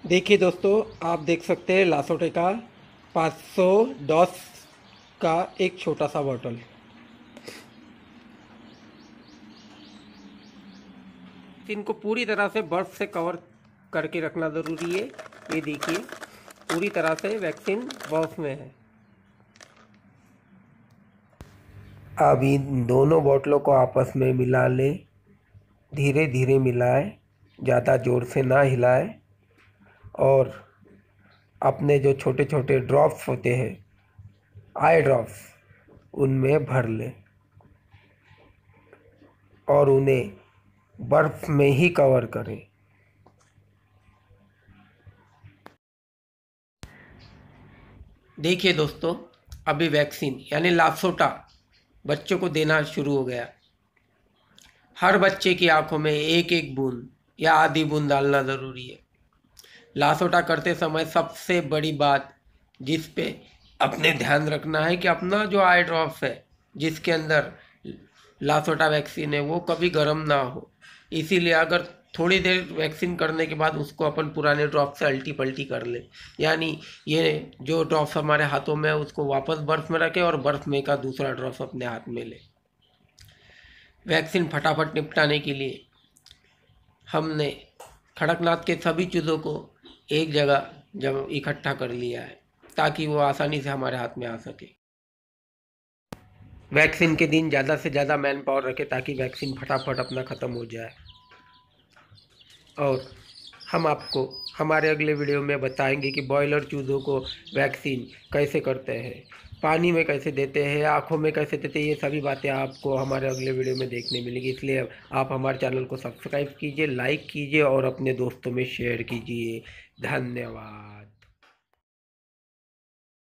देखिए दोस्तों, आप देख सकते हैं लासोटे का 500 डॉस का एक छोटा सा बॉटल। इनको पूरी तरह से बर्फ से कवर करके रखना ज़रूरी है। ये देखिए, पूरी तरह से वैक्सीन बर्फ में है। अब इन दोनों बोतलों को आपस में मिला लें। धीरे धीरे मिलाएं, ज़्यादा ज़ोर से ना हिलाएं। और अपने जो छोटे छोटे ड्रॉप्स होते हैं, आई ड्रॉप्स, उनमें भर लें और उन्हें बर्फ में ही कवर करें। देखिए दोस्तों, अभी वैक्सीन यानी लासोटा बच्चों को देना शुरू हो गया। हर बच्चे की आंखों में एक एक बूंद या आधी बूंद डालना ज़रूरी है। लासोटा करते समय सबसे बड़ी बात जिस पे अपने ध्यान रखना है कि अपना जो आई ड्रॉप्स है जिसके अंदर लासोटा वैक्सीन है वो कभी गर्म ना हो। इसीलिए अगर थोड़ी देर वैक्सीन करने के बाद उसको अपन पुराने ड्रॉप से अल्टी पल्टी कर ले, यानी ये जो ड्रॉप्स हमारे हाथों में है उसको वापस बर्फ़ में रखें और बर्फ़ में का दूसरा ड्रॉप्स अपने हाथ में ले। वैक्सीन फटाफट निपटाने के लिए हमने कड़कनाथ के सभी चीज़ों को एक जगह जब इकट्ठा कर लिया है ताकि वो आसानी से हमारे हाथ में आ सके। वैक्सीन के दिन ज़्यादा से ज़्यादा मैन पावर रखें ताकि वैक्सीन फटाफट अपना ख़त्म हो जाए। और हम आपको हमारे अगले वीडियो में बताएंगे कि बॉयलर चूज़ों को वैक्सीन कैसे करते हैं, पानी में कैसे देते हैं, आँखों में कैसे देते हैं। ये सभी बातें आपको हमारे अगले वीडियो में देखने मिलेगी। इसलिए आप हमारे चैनल को सब्सक्राइब कीजिए, लाइक कीजिए और अपने दोस्तों में शेयर कीजिए। धन्यवाद।